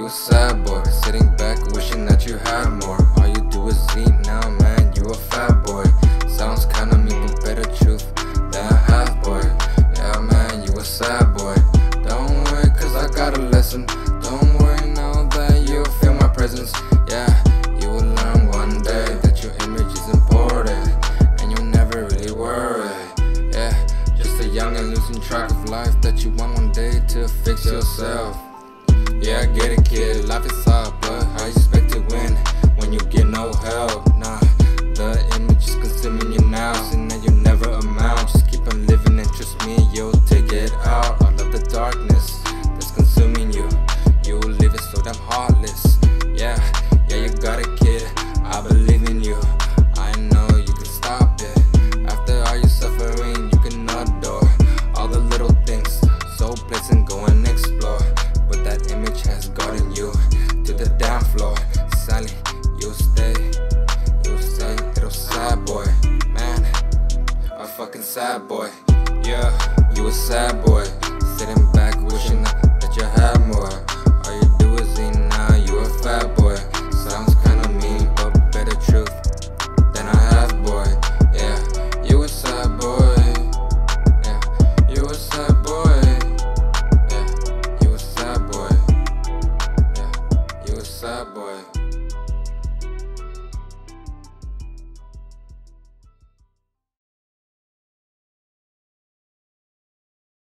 a sad boy, sitting back wishing that you had more. All you do is eat now, man, you a fat boy. Sounds kinda mean, but better truth than I have, boy. Yeah, man, you a sad boy. Don't worry, cause I got a lesson. Don't worry now that you'll feel my presence. Yeah, you will learn one day that your image is important, and you'll never really worry. Yeah, just a young and losing track of life that you want one day to fix yourself. Yeah, I get it, kid, life is hard, but how you expect to win when you get no help? Nah, the image is consuming you now, so now you never amount. Just keep on living and trust me, you'll take it out. All of the darkness that's consuming you, you'll live it so damn heartless. Yeah, you got it, kid, I believe in you. I know you can stop it. After all your suffering, you can adore all the little things. So pleasant, go and explore. But that image has gotten you to the damn floor. Sally, you'll stay, little sad boy. Man, a fucking sad boy. Yeah, you a sad boy, sitting back wishing that